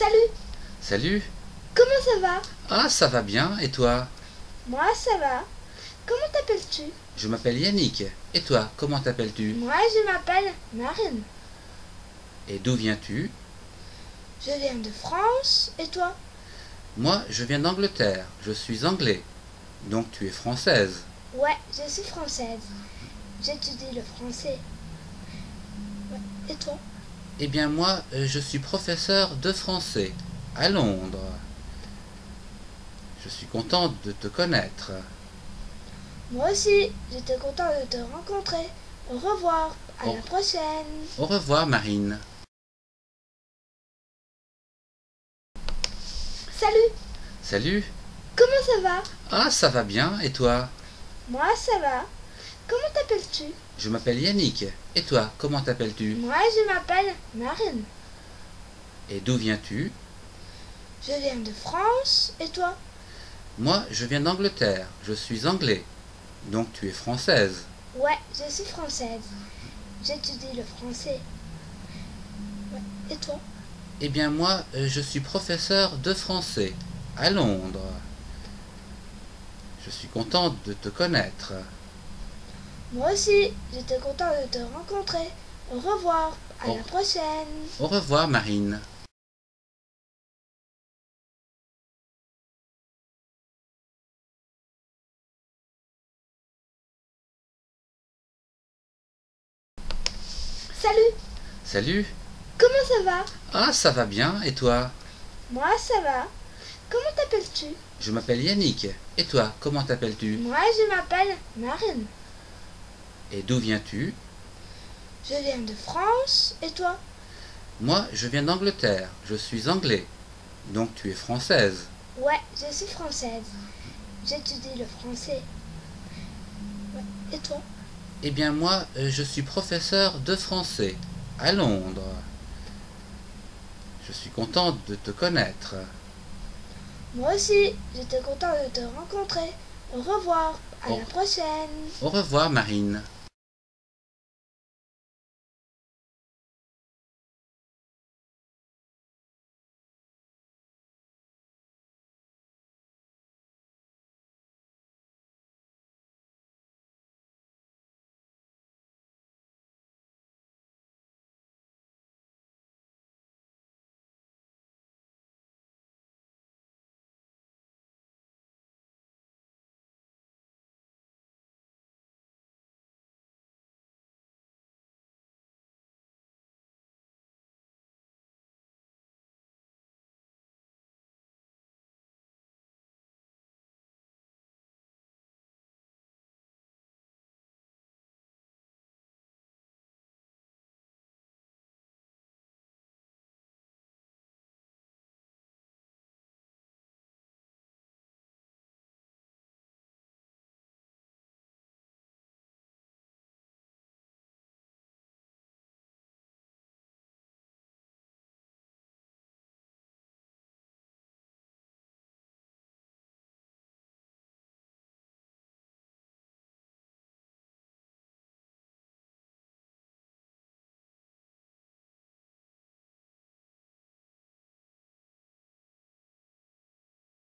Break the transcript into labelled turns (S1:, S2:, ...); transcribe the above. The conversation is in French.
S1: Salut,
S2: Salut.
S1: comment ça va?
S2: Ah, ça va bien, et toi?
S1: Moi ça va. Comment t'appelles-tu?
S2: Je m'appelle Yannick. Et toi, comment t'appelles-tu?
S1: Moi je m'appelle Marine.
S2: Et d'où viens-tu?
S1: Je viens de France. Et toi?
S2: Moi, je viens d'Angleterre. Je suis anglais. Donc tu es française.
S1: Ouais, je suis française. J'étudie le français. Ouais. Et toi?
S2: Eh bien moi, je suis professeur de français à Londres. Je suis contente de te connaître.
S1: Moi aussi, j'étais content de te rencontrer. Au revoir, à la prochaine.
S2: Au revoir, Marine.
S1: Salut,
S2: Salut.
S1: comment ça va?
S2: Ah, ça va bien, et toi?
S1: Moi ça va. Comment t'appelles-tu?
S2: Je m'appelle Yannick. Et toi, comment t'appelles-tu?
S1: Moi je m'appelle Marine.
S2: Et d'où viens-tu?
S1: Je viens de France. Et toi?
S2: Moi, je viens d'Angleterre. Je suis anglais. Donc tu es française.
S1: Ouais, je suis française. J'étudie le français. Ouais. Et toi?
S2: Eh bien moi, je suis professeur de français à Londres. Je suis contente de te connaître.
S1: Moi aussi, j'étais content de te rencontrer. Au revoir, à la prochaine.
S2: Au revoir, Marine.
S1: Salut,
S2: Salut.
S1: comment ça va?
S2: Ah, ça va bien, et toi?
S1: Moi ça va. Comment t'appelles-tu?
S2: Je m'appelle Yannick. Et toi, comment t'appelles-tu?
S1: Moi je m'appelle Marine.
S2: Et d'où viens-tu?
S1: Je viens de France. Et toi?
S2: Moi, je viens d'Angleterre. Je suis anglais. Donc tu es française.
S1: Ouais, je suis française. J'étudie le français. Ouais. Et toi?
S2: Eh bien moi, je suis professeur de français à Londres. Je suis contente de te connaître.
S1: Moi aussi, j'étais content de te rencontrer. Au revoir, à la prochaine.
S2: Au revoir, Marine.